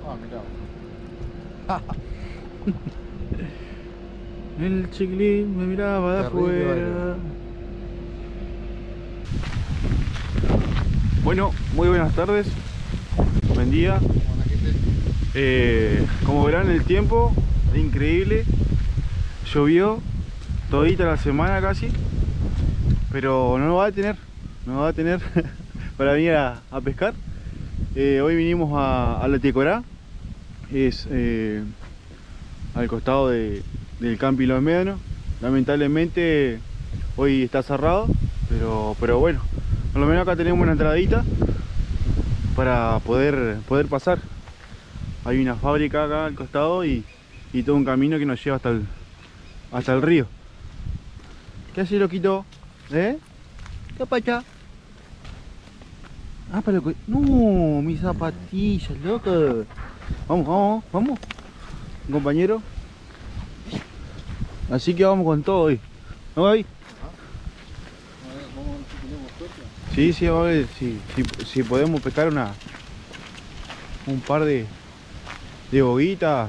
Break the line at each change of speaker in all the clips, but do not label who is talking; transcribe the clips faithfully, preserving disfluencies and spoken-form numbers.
Ah, mirá.
El chiquilín me miraba de
Terrible,
afuera. Bueno, muy buenas tardes. Buen día.
Buena gente.
Eh, como verán, el tiempo es increíble. Llovió todita la semana casi, pero no nos va a detener. No nos va a detener para venir a, a pescar. Eh, hoy vinimos a, a la Tecorá. Es eh, al costado de, del Camping Los Médanos. Lamentablemente hoy está cerrado, pero, pero bueno, por lo menos acá tenemos una entradita para poder, poder pasar. Hay una fábrica acá al costado y, y todo un camino que nos lleva hasta el, hasta el río. ¿Qué hace, loquito? ¿Eh? ¿Qué pacha? Ah, para loco. No, mis zapatillas, loco. Vamos, vamos, vamos. Compañero. Así que vamos con todo hoy. ¿No, Gaby?
Vamos a ver si tenemos suerte.
Sí, sí, vamos a ver si, si, si podemos pescar una un par de, de boguitas,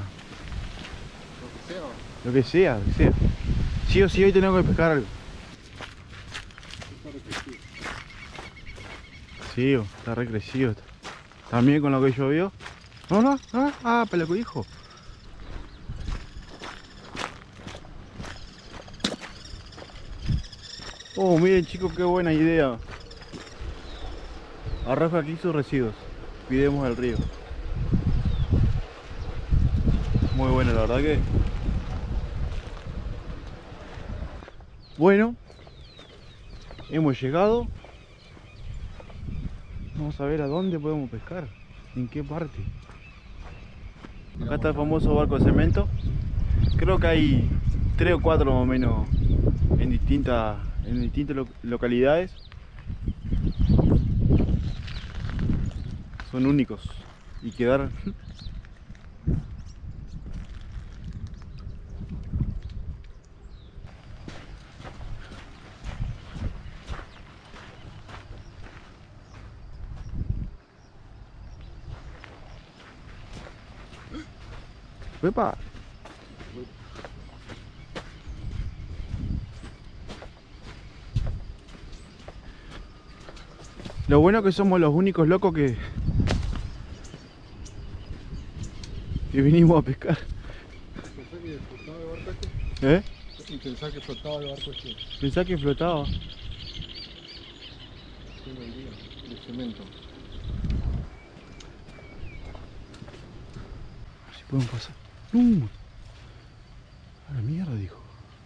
Lo que sea.
lo que sea, lo que sea. Sí o sí hoy tenemos que pescar algo.
Está recrecido.
Sí, oh, está re crecido esto. También con lo que llovió. No, no, ah, ah, para lo que dijo. Oh, miren, chicos, qué buena idea. Arroja aquí sus residuos. Cuidemos el río. Muy bueno, la verdad que. Bueno, hemos llegado. Vamos a ver a dónde podemos pescar. En qué parte. Acá está el famoso barco de cemento. Creo que hay tres o cuatro más o menos en distintas, en distintas lo- localidades. Son únicos y quedar. ¡Epa! Lo bueno que somos los únicos locos que que vinimos a pescar.
Pensá que flotaba el barco este.
¿Eh?
Y pensá que flotaba el barco este.
Pensá que flotaba.
Todo el día. De cemento.
Si pueden pasar. ¡No! A la mierda, dijo.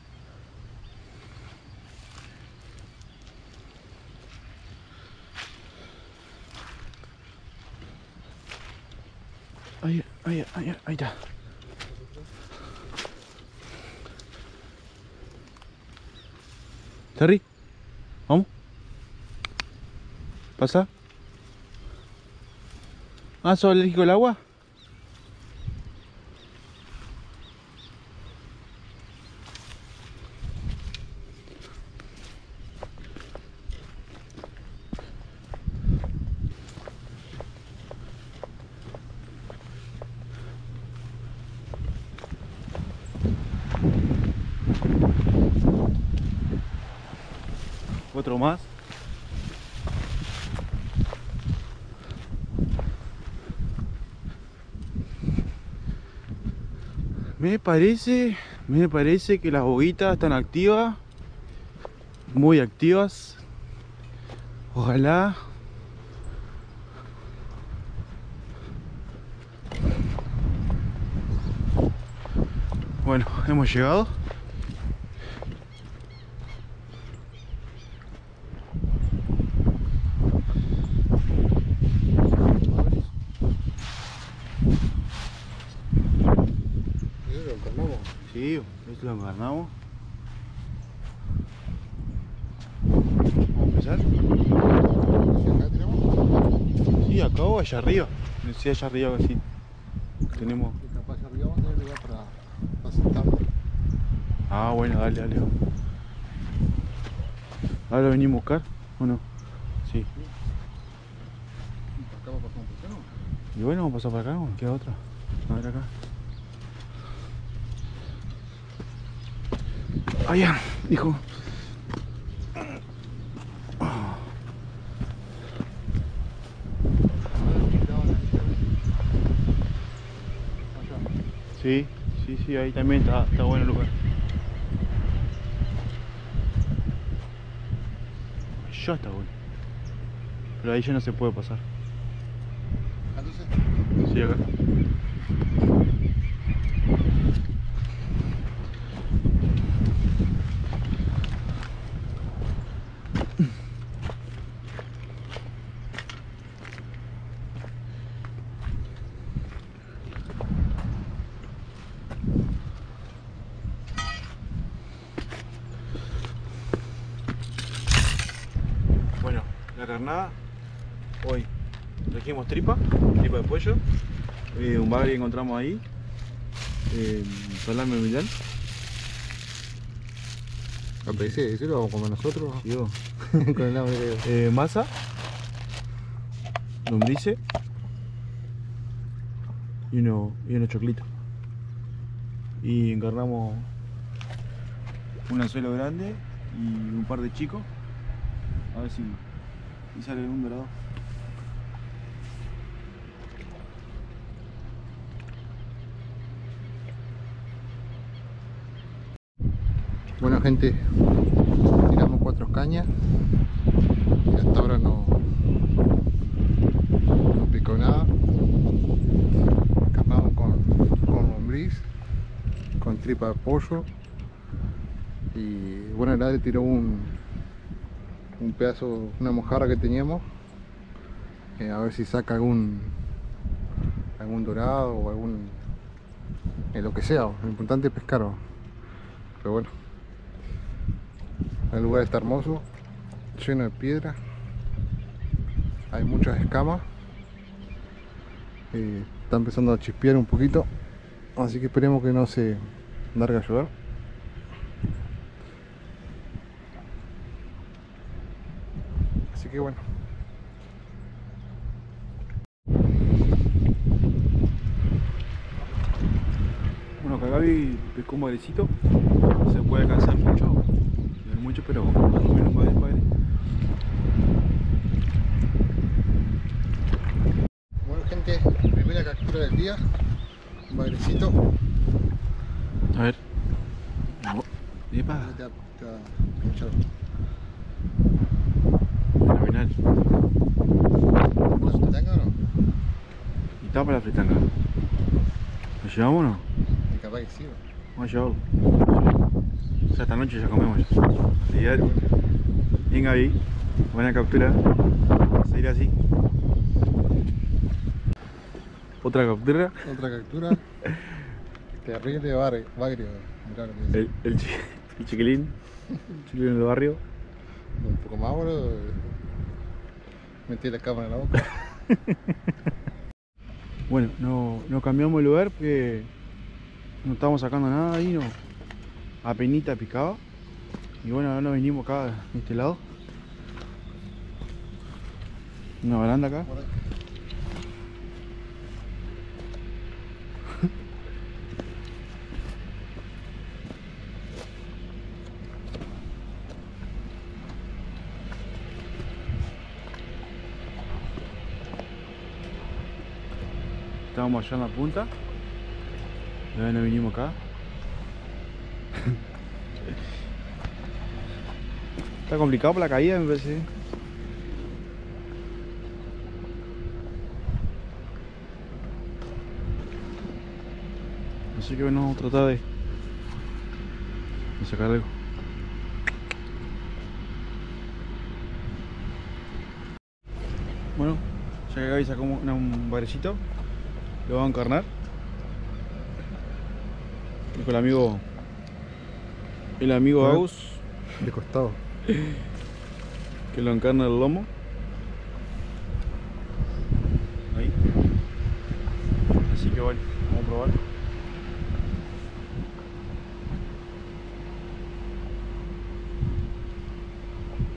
Ahí, ahí, ahí, ahí está. Terry, vamos. Pasa. Ah, ¿sos alérgico al agua? Otro más. Me parece, me parece que las boguitas están activas, muy activas. Ojalá. Bueno, hemos llegado.
Eso lo encarnamos.
Sí, esto lo ganamos. Vamos a empezar.
Si acá tiramos.
Sí, acá o allá arriba. No sé, allá arriba así. Tenemos.
Y capaz allá arriba vamos a tener lugar para, para sentarnos.
Ah, bueno, dale, dale. Vamos. ¿Ahora lo venimos a buscar o no? Sí.
Acá va a pasar un portero.
Y bueno, vamos a pasar por acá, ¿no? Queda otra. A ver acá. Allá, hijo. Sí, sí, sí, ahí también está, está bueno el lugar. Ya está bueno. Pero ahí ya no se puede pasar.
Entonces,
Sí, acá. Bueno, la carnada, hoy trajimos tripa, tripa de pollo, eh, un bagre que encontramos ahí, eh, salame Milán,
lo pensé, ¿sí lo vamos a comer nosotros?
yo,
Con el hambre que
eh, masa, lombrices y uno, y unos choclitos. Y encarnamos un anzuelo grande y un par de chicos, a ver si, si sale un dorado.
Bueno, gente, tiramos cuatro cañas y hasta ahora no, no picó nada. Carnamos con, con lombriz, con tripa de pollo y bueno, el le tiró un, un pedazo, una mojarra que teníamos, eh, a ver si saca algún algún dorado o algún eh, lo que sea, lo importante es pescar, ¿no? Pero bueno, el lugar está hermoso, lleno de piedra, hay muchas escamas, eh, está empezando a chispear un poquito, así que esperemos que no se largue a llover. Así que bueno.
Bueno, acá Gaby pescó un bagrecito, se puede alcanzar mucho, no es mucho, pero por lo menos un bagre, un bagre.
Bueno, gente, primera captura del día, un bagrecito.
A ver. No. Epa,
Te va- te va a enganchar.
fenomenal.
¿Vos te tanga o no?
Y tapa la fritanga. ¿Lo llevamos o no?
Y capaz que sí, ¿no?
Vamos a llevarlo. O sea, esta noche ya comemos ya. Olvidate. Bien, Gaby. Buena captura. Vamos a seguir así. Otra captura.
Otra captura. Terrible bagre, bagre, mirá lo que dice.
El, el, chi- el chiquilín. El chiquilín del barrio.
Un poco más, boludo. Metí la cámara en la boca.
Bueno, no, no cambiamos el lugar porque no estábamos sacando nada ahí, no. Apenita picaba. Y bueno, ahora nos vinimos acá de este lado. Una baranda acá.
Por ahí.
Estábamos allá en la punta. Y ahora nos vinimos acá. Está complicado por la caída, me parece. Así que bueno, vamos a tratar de, de sacar algo. Bueno, ya que Gaby sacó un, un bagrecito, lo vamos a encarnar. Y con el amigo, el amigo
Bueno.
Agus,
De costado.
que lo encarna el lomo. Ahí. Así que bueno, vamos a probar.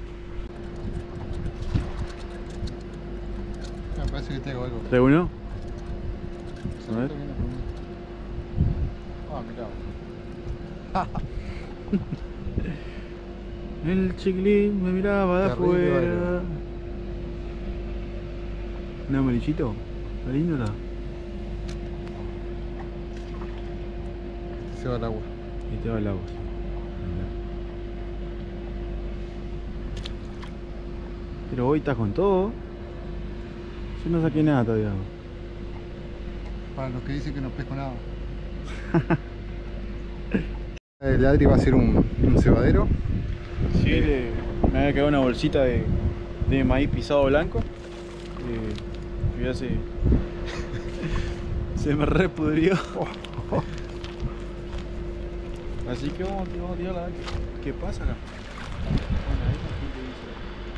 Me parece que tengo algo.
¿Trae uno? A ver.
Ah, mirá.
El chiquilín me miraba de
Terrible
afuera. ¿Un amarillito? ¿Está lindo está?
Se va el agua.
Y te va el agua. Pero hoy estás con todo. Yo no saqué nada todavía.
Para los que dicen que no pesco nada. El Adri va a ser un, un cebadero.
Sí, le, me había quedado una bolsita de, de maíz pisado blanco. Eh, que ya se, se me repudrió. Así que vamos, vamos a tirar la. ¿Qué pasa acá? Bueno, ahí está, ¿qué dice?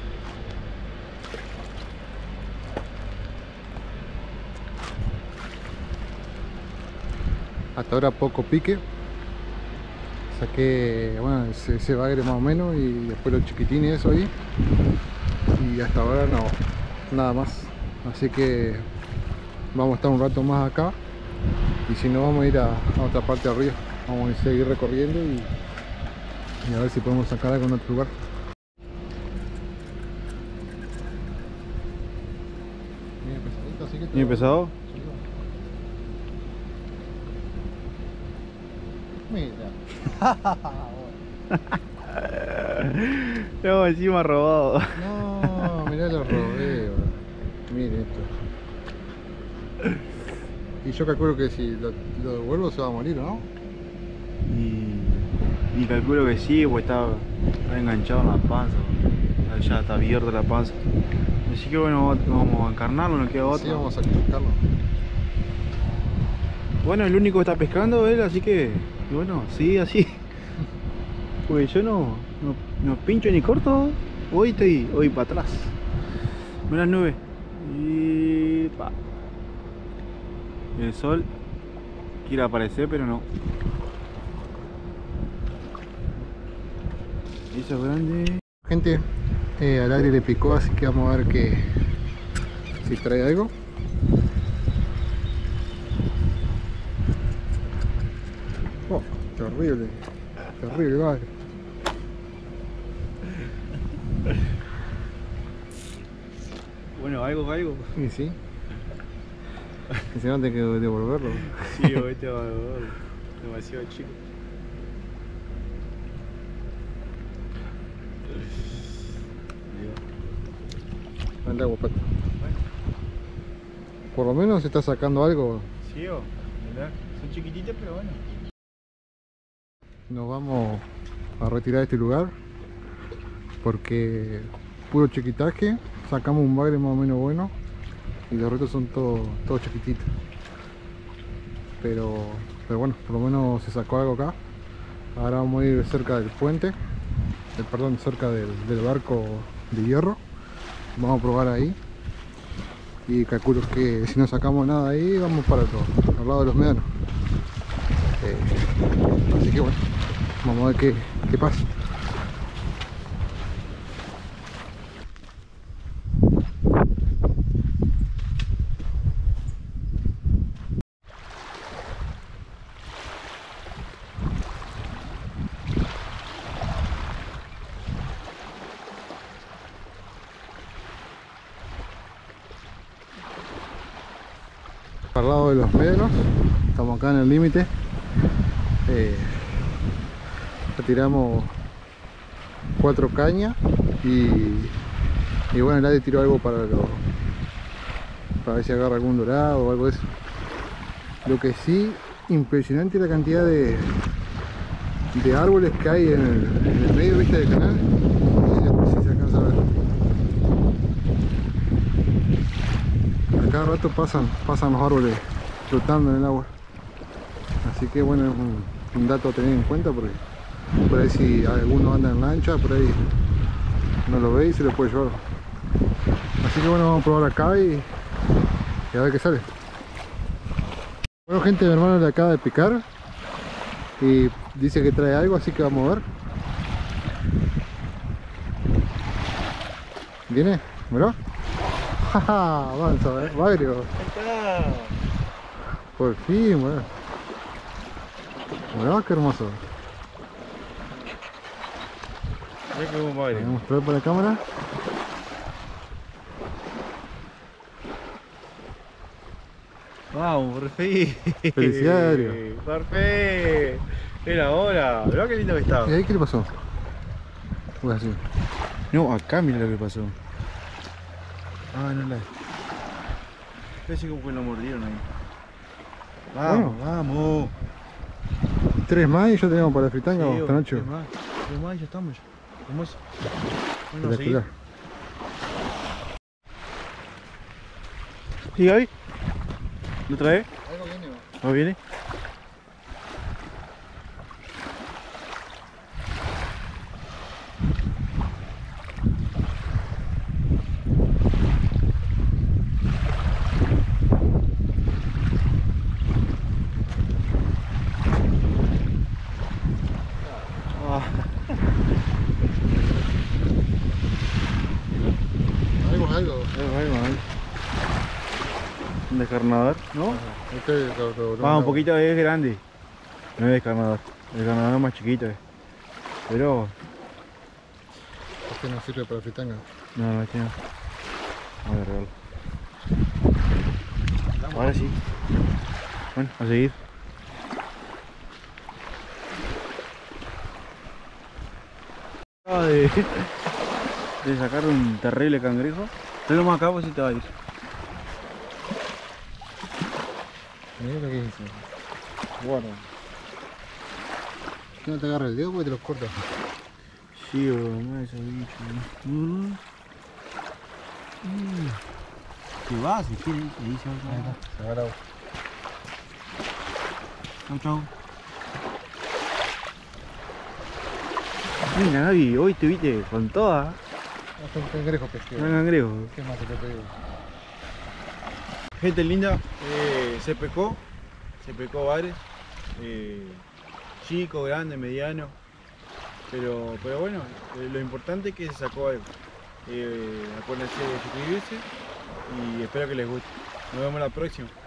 Hasta ahora poco pique. Saqué, bueno, ese, ese bagre más o menos y después los chiquitines eso ahí. Y hasta ahora no, nada más. Así que vamos a estar un rato más acá. Y si no, vamos a ir a, a otra parte del río. Vamos a seguir recorriendo y, y a ver si podemos sacar algo en otro lugar. Bien pesadito, así que te
¿Bien
lo-
pesado?
Mira.
No, encima robado.
No, mirá lo robé. Miren esto. Y yo calculo que si lo, lo devuelvo se va a morir, ¿no?
Y, y calculo que sí, pues está, está enganchado en la panza. Ya está abierta la panza. Así que bueno, vamos a encarnarlo, no queda
Sí,
otra.
vamos a sacarlo.
Bueno, el único que está pescando es él, así que, y bueno, sí, así. Pues yo no, no, no pincho ni corto, hoy estoy, hoy para atrás. Mira las nubes. Y pa. El sol quiere aparecer, pero no. Eso es grande.
Gente, eh, al Adri le picó, así que vamos a ver que si trae algo. Oh, terrible, terrible bagre.
Bueno, algo, algo.
Y sí. Que si no tengo que devolverlo.
Sí, hoy te va a ver. Demasiado chico.
Anda, guapato. Por lo menos se está sacando algo.
Sí, o, ¿verdad? Son chiquititas, pero bueno.
Nos vamos a retirar de este lugar porque puro chiquitaje. Sacamos un bagre más o menos bueno y los retos son todos todo chiquititos. Pero, pero bueno, por lo menos se sacó algo acá. Ahora vamos a ir cerca del puente, eh, perdón, cerca del, del barco de hierro. Vamos a probar ahí. Y calculo que si no sacamos nada ahí, vamos para el otro, al lado de los médanos. Eh, así que bueno, vamos a ver qué, qué pasa. Al lado de los médanos, estamos acá en el límite. Eh, retiramos cuatro cañas y, y bueno, nadie tiró algo para, lo, para ver si agarra algún dorado o algo de eso. Lo que sí, impresionante la cantidad de, de árboles que hay en el, en el medio, ¿viste?, del canal. No sé si se alcanza a ver. A cada rato pasan, pasan los árboles flotando en el agua. Así que bueno, es un, un dato a tener en cuenta porque por ahí si alguno anda en lancha, por ahí no lo ve y se lo puede llevar. Así que bueno, vamos a probar acá y, y a ver qué sale. Bueno, gente, mi hermano le acaba de picar y dice que trae algo, así que vamos a ver. ¿Viene? ¿Mirá? ¡Jaja! Avanza, ¿eh? Bagrio. Por fin, weón. Mirá, qué hermoso.
Mira qué buen baile.
Voy a mostrar para la cámara.
Vamos, por fin.
Felicidades, Darío.
Por fin. Era hora. Mirá qué lindo que estaba.
¿Y ahí qué le pasó? Pues así.
No, acá mira lo que pasó. Ah, no la. Parece como que lo mordieron ahí. Vamos,
Bueno.
vamos.
Tres más y ya tenemos para la fritanga,
Sí,
esta noche.
tres más, tres más y ya estamos ya. Vamos. Bueno,
Espectacular.
seguir. ¿Sí, Gaby? ¿Lo trae?
Algo viene,
¿No viene? Ah,
algo, algo.
ahí va, ahí. Un descarnador, ¿no?
Este lo, lo, lo-
Ah, un poquito es grande. No es descarnador. El descarnador es más chiquito. eh. Pero
Este no sirve para la fritanga.
no, no, este no. Vamos a agarrarlo. Ahora sí. Bueno, a seguir. Acaba de, de sacar un terrible cangrejo. Tenlo más acá, pues si te va a ir.
Mira lo que hice. Guarda. Que no te agarra el dedo porque te los cortas.
Sí, o más ese bicho. Mm. Mm. ¿Qué va? ¿Se quiere? Le dice
Ahí
algo.
está, se agarra.
Chau, chau. Mira, Gaby, hoy te viste con toda.
Hasta un cangrejo pesquero.
Un cangrejo.
¿Qué más te te digo?
Gente linda, eh, se pescó, se pescó bares, eh, chico, grande, mediano, pero, pero bueno, eh, lo importante es que se sacó algo. Eh, acuérdense de suscribirse y espero que les guste. Nos vemos la próxima.